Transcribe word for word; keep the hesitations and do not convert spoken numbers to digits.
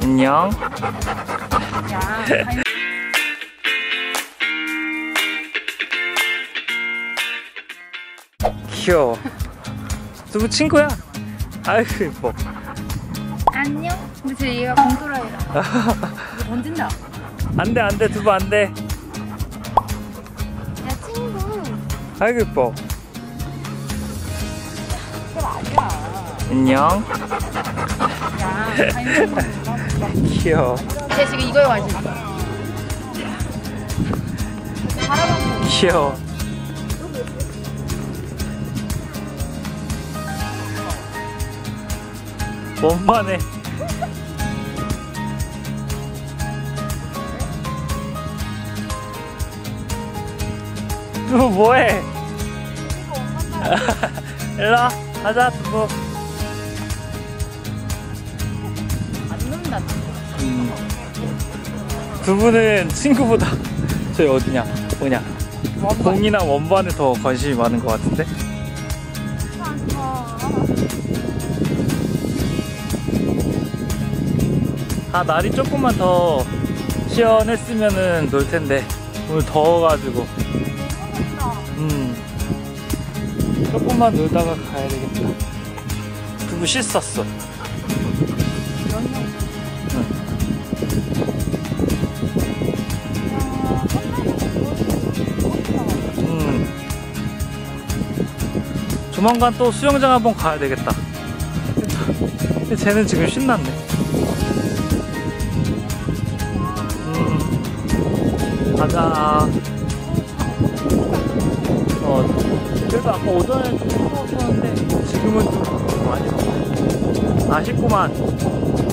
안녕. 귀여워. 두부 친구야. 아이고 예뻐. 안녕. 근데 제 얘가 공돌아이라. 이거 던진다. 안돼 안돼 두부 안돼. 야 친구. 아이고 예뻐. 그거 아니야. 안녕. 야. 귀여워. 쟤 지금 이거에 관심 있어. 귀여워. 원만해. 두부 뭐해? 일로와 가자 두부. 안 논다. 음. 두부는 친구보다 저기 어디냐 뭐냐 공이나 원반에 더 관심이 많은 것 같은데. 아 날이 조금만 더 시원했으면은 놀 텐데 오늘 더워가지고 음 조금만 놀다가 가야 되겠다. 두부 씻었어. 응. 음 조만간 또 수영장 한번 가야 되겠다. 근데 쟤는 지금 신났네. 가자. 어, 그래도 아까 오전에 좀 무서웠었는데 지금은 좀 많이 아쉽구만.